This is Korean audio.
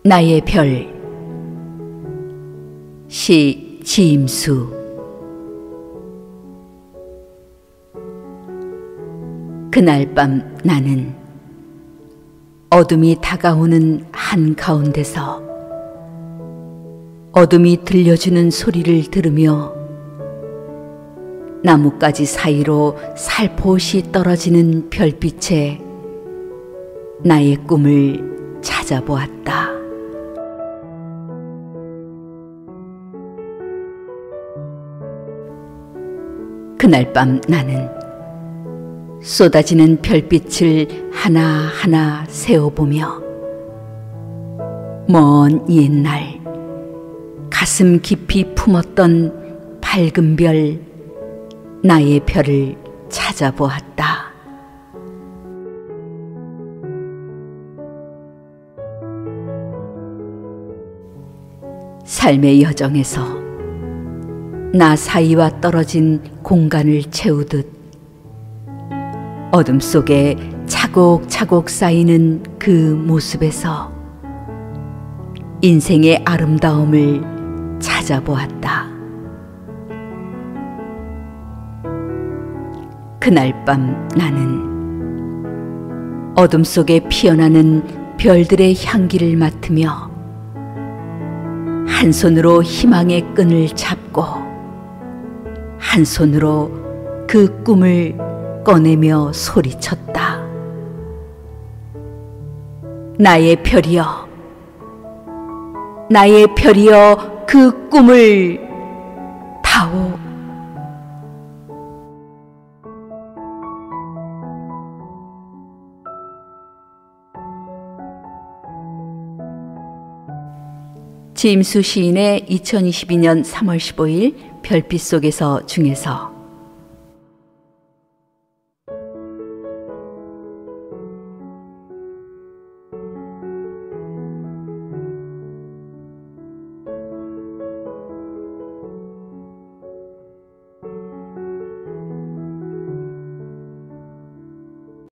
나의 별. 시 지임수. 그날 밤 나는 어둠이 다가오는 한가운데서 어둠이 들려주는 소리를 들으며 나뭇가지 사이로 살포시 떨어지는 별빛에 나의 꿈을 찾아보았다. 그날 밤 나는 쏟아지는 별빛을 하나하나 세어보며 먼 옛날 가슴 깊이 품었던 밝은 별, 나의 별을 찾아보았다. 삶의 여정에서 나 사이와 떨어진 공간을 채우듯 어둠 속에 차곡차곡 쌓이는 그 모습에서 인생의 아름다움을 찾아보았다. 그날 밤 나는 어둠 속에 피어나는 별들의 향기를 맡으며 한 손으로 희망의 끈을 잡고 한 손으로 그 꿈을 꺼내며 소리쳤다. 나의 별이여, 나의 별이여, 그 꿈을 다오. 지임수 시인의 2022년 3월 15일 별빛 속에서 중에서